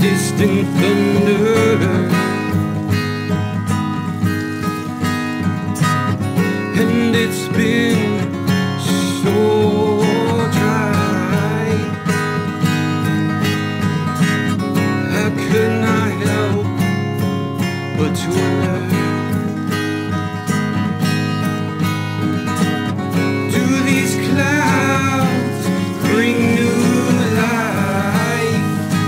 distant thunder, and it's been so dry. How could I help but to wonder, do these clouds bring new life?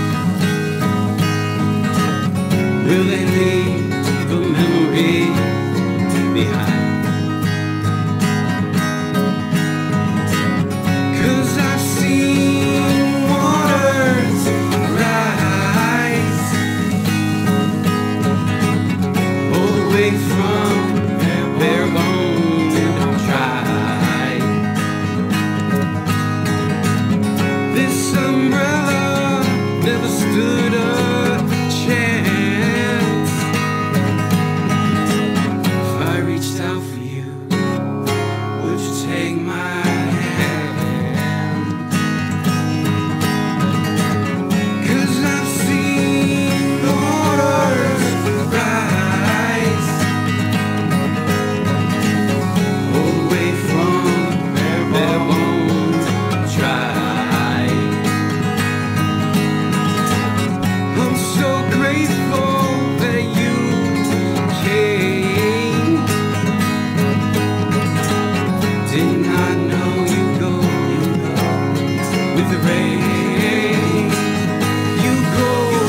Will they leave a memory behind? From bare bone and try. This umbrella never stood a chance. If I reached out for you, would you take my hand? 'Cause I've seen the waters rise with the rain. You go.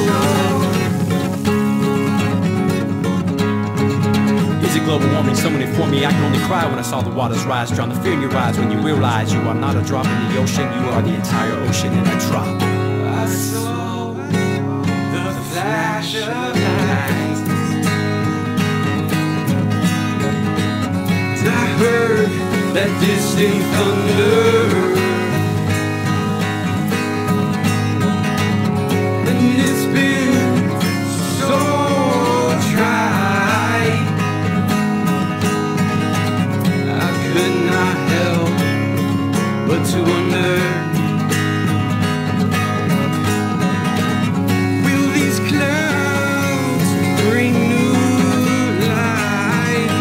Is it global warming? Someone informed me I can only cry when I saw the waters rise. Drown the fear in your eyes when you realize you are not a drop in the ocean. You are the entire ocean in a drop. I saw the flash of light. I heard that distant thunder. It's been so dry. I could not help but to wonder, will these clouds bring new life?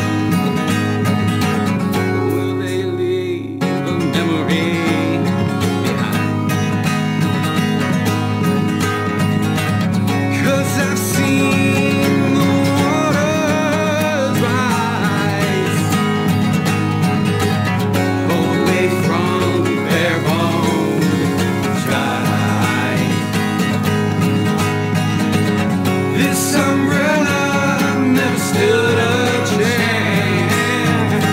Will they leave a memory? I've seen the waters rise, all the way from bare bone dry. This umbrella never stood a chance.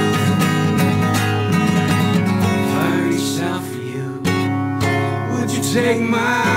If I reached out for you, would you take my